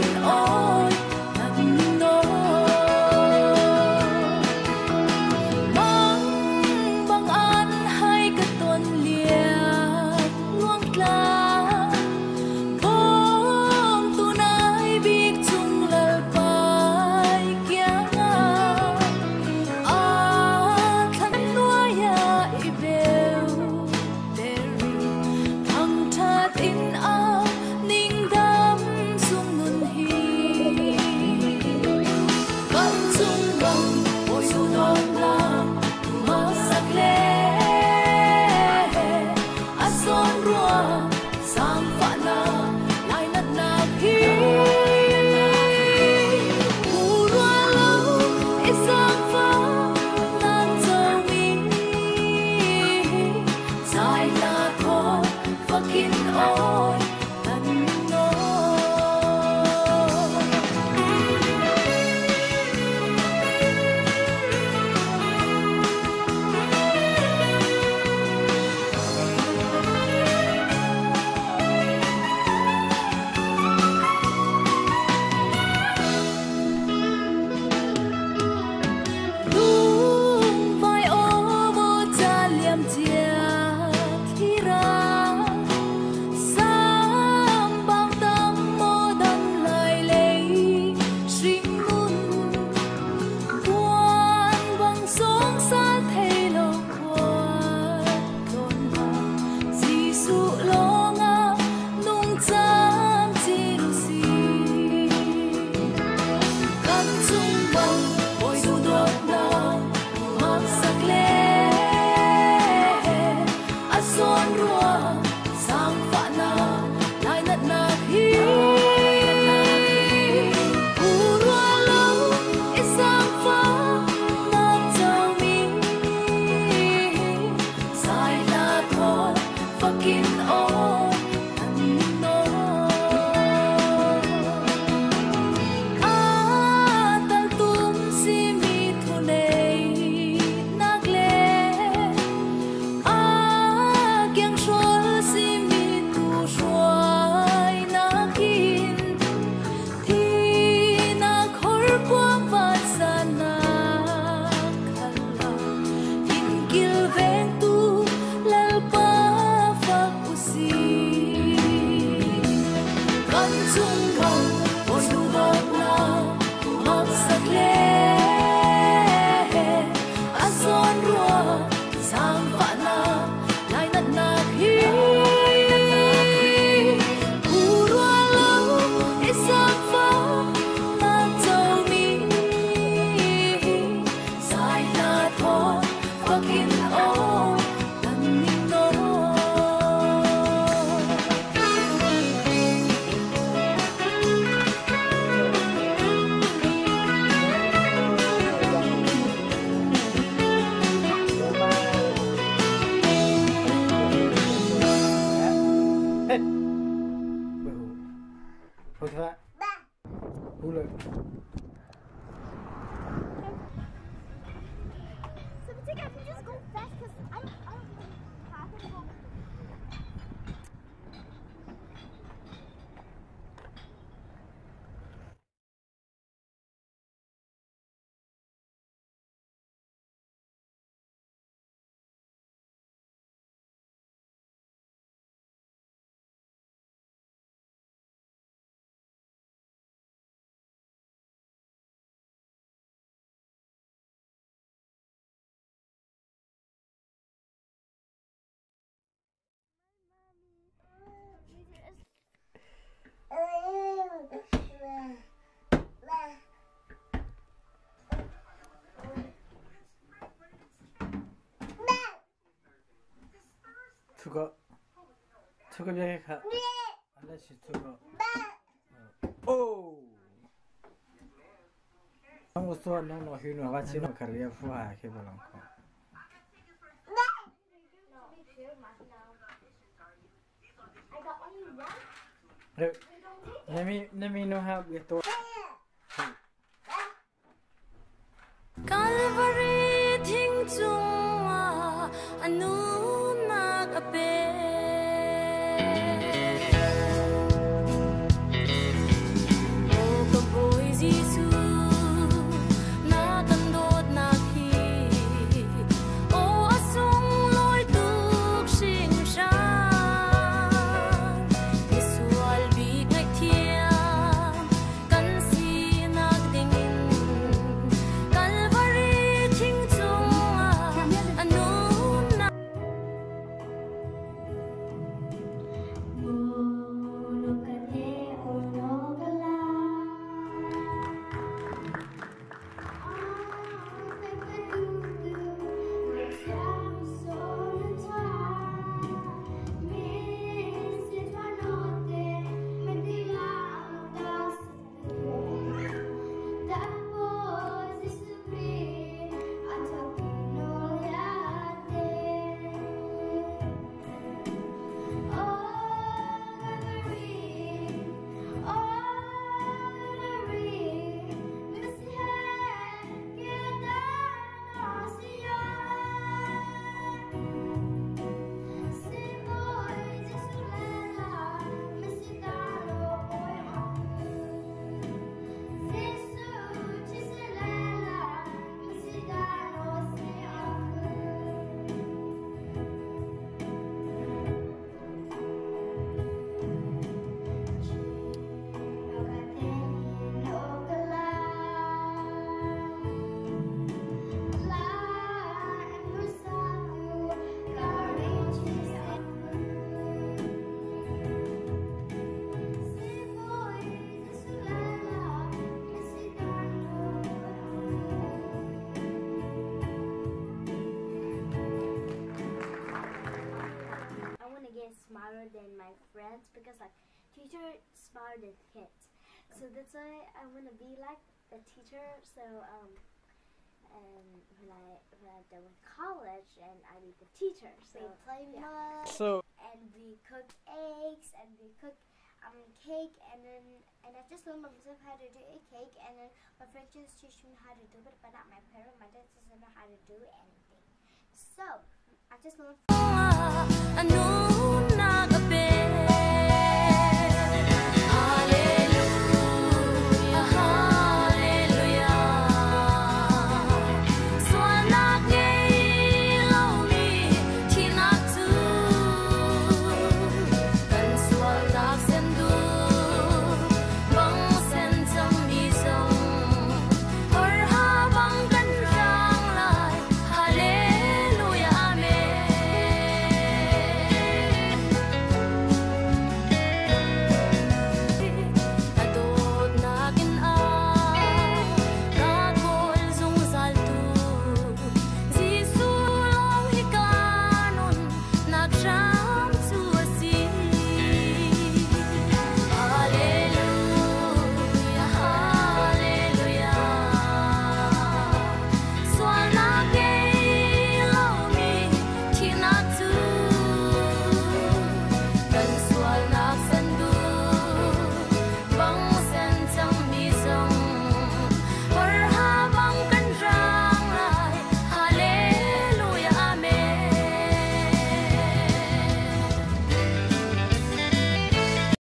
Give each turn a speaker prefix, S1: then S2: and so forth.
S1: 투거 비하게 가. 알라시 투거. 오. Ang gusto no hino ka sino karya fuha ke bolang ko. Let me know how ito.
S2: Calvary thing chung anu nakape
S3: friends because like teacher smarter than kids. So that's why I want to be like a teacher. So and when I done with college and I be the teacher. So we play mud.
S1: So
S3: And we cook eggs and we cook cake and I just learned myself how to do a cake and then my friend just teach me how to do it, but not my parents. My dad doesn't know how to do anything. So I just learned.
S2: I know